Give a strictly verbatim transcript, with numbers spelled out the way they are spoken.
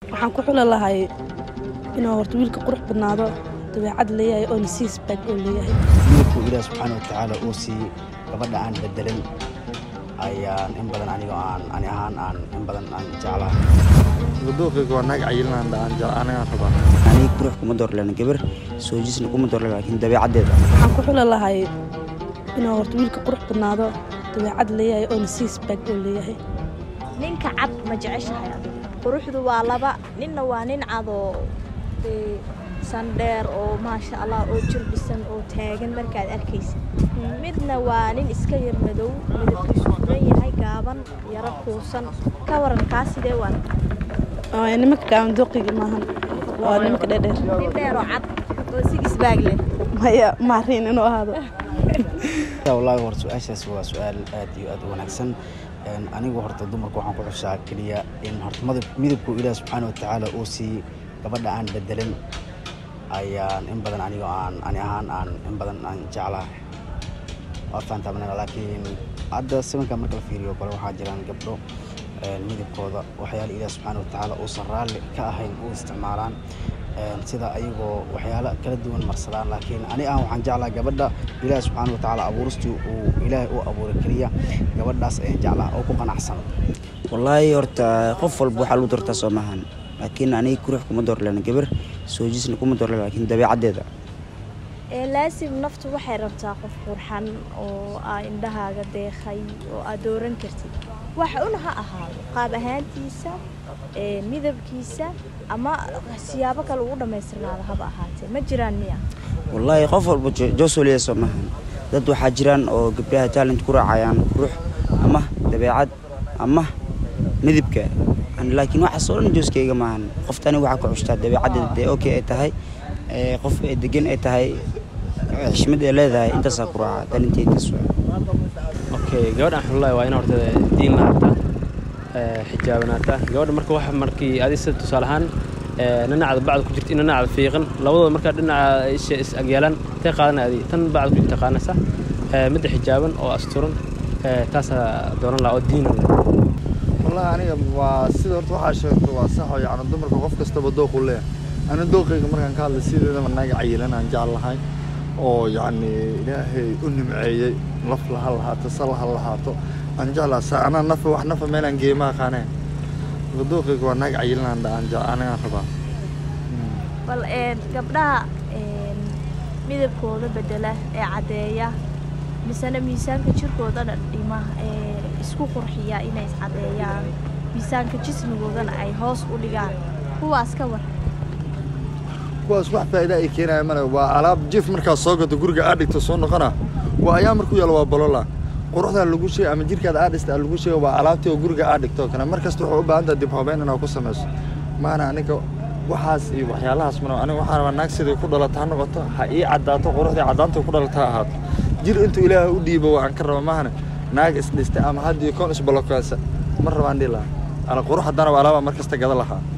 waxaan ku xula lahay inuu horta wiilka qurux badnaado dabeecad leeyahay oo nasiis bad oo leeyahay wiilku Ilaahay subhanahu wa ta'ala uu si gabadha aan bedelan ayaan in badan aniga aan ani ahaan aan in badan aan jeclaa wadooqiga waa naag cayilaan daan aniga raba aniga qurux kuma doorleen gabar soo jisna kuma doorleen laakiin dabeecadeeda waxaan ku xula lahay inuu horta wiilka qurux badnaado dabeecad leeyahay oo nasiis bad oo leeyahay ninka cad ma jeceshahay quruxdu waa laba ninna waa nin cad oo sandheer oo maasha Allah oo jirbisan oo taagan markaad arkaysid midna waa nin iska yar madow midabkiisu furan yahay gaaban yara kuusan ka waran kaasidee waan oo nimanka gaaban doqiga maahan waa nimanka dheer nin dheer oo cad oo sigis baag leh maya maarin inuu ahaado wallahi war su'aashaas waa su'aal aad iyo aad u wanaagsan anigu horta dumarku waxaan ku xushaa kaliya in horta midabku Ilaahay subhanahu wa ta'ala uu si gabadha aan bedelan ayaan in badan aniga aan ani ahaan aan in badan aan jeclaa waa faantaabna laakiin hadda simanka marka la fiiriyo bal waxa jiraan gabdho midabkooda waxyaalo Ilaahay subhanahu wa ta'ala uu saraale ka ahayn uu isticmaalaan sida ayagoo waxyaalo kala duwan marsadaan laakiin ani aan waxaan jeclaa gabadha Ilaahay subhanahu wa ta'ala abuuristu uu Ilaahay uu abuuray kaliya gabadhaas ay jeclaa oo ku qanacsan wallahi horta qof walba waxa lagu doortaa Soomahan laakiin aniga qurux kuma doorleen gabar soo jisna kuma doorleen laakiin dabeecadeeda ee laasim naftu waxay rabtaa qof qurxan oo aa indhahaaga deeqay oo aad dooran kartid waxa uu ha ahaado qaab ahaantiisa ee midabkiisa ama siyaabo kale ugu dhameystirnaado haba ahaatee ma jiraan miya wallahi qof walba joosoliya Soomahan dad waxa jiraan oo gabdhaha talent ku raacayaan qurux ama dabeecad ama midabka aan laakiin waxa soo dhan jooskeyga maahan qoftani waxa ku xustaa dabeecadeeda ee okay ay tahay ee qof ay degan ay tahay xishmad ay leedahay intaas ku raaca talenteeda soo okay gabadhan wallahi waa in horta diin lahaata ee xijaabanaata gabadha marka waxa markii adisa tusaalahan ee nanaacada bacd ku jirta nanaacada fiiqan labadooda marka dhinaca is agyalan tay qaadanaydi tan bacd ku jirta qaanaysa ee mid xijaaban oo asturan ee taas dooran la oo diin والله أنا وسيد أرتوح عشان تواسع يعني دمر في قف كستبدو دوق ولا أنا دوقي مرة كان هذا السيد ده من ناجي عيلنا عن جعل هاي أو يعني إلهي أني معي لف لهالها تصلح لهالها عن جعل أنا نف واحد نف من عن جيما خانة دوقي كون ناجي عيلنا عن عن جعل أنا أخبار والآن قبلها ميد بكورة بدله عادية مثلا ميزان كشركودا ديما isku qurxiya inay cadeeyaan miisaanka jismigoodan ay hoos u dhigaan kuwaas ka war kuwaas wax faa'iido ay keenayaan mana waa alaab jif marka soo gado guriga aad dhigto soo noqona waa ayaa markuu yalo waa balola quruxda lagu sheey ama jirkaada aad dhista lagu sheey waa alaabtii oo guriga aad dhigto kana markasta wuxuu u baahan tahay dib habeyn inaad ku sameyso maana aniga waxaas iyo waxyaalahaas mana aniga waxaan rabaa naag sidii ku dhalataa noqoto ha ii cadaato quruxda cadaanta ku dhalataa ahaato jir intuu Ilaahay u dhiibo waan ka rabaa maana naag isdhistay ama hadii koon isbalokaasa mar rabaan dhila ana qurux hadana walaaba markasta gada lahaa